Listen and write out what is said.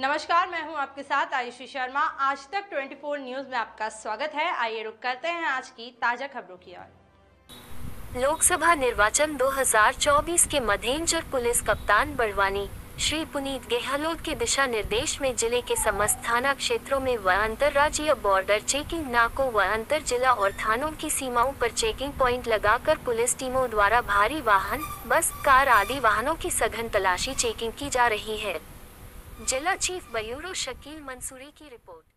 नमस्कार, मैं हूं आपके साथ आयुषी शर्मा। आज तक 24 न्यूज में आपका स्वागत है। आइए रुक करते हैं आज की ताजा खबरों की ओर। लोकसभा निर्वाचन 2024 के मद्देनजर पुलिस कप्तान बड़वानी श्री पुनीत गहलोत के दिशा निर्देश में जिले के समस्त थाना क्षेत्रों में व अंतर्राज्यीय बॉर्डर चेकिंग नाकों व अंतर जिला और थानों की सीमाओं पर चेकिंग पॉइंट लगाकर पुलिस टीमों द्वारा भारी वाहन, बस, कार आदि वाहनों की सघन तलाशी चेकिंग की जा रही है। जिला चीफ ब्यूरो शकील मंसूरी की रिपोर्ट।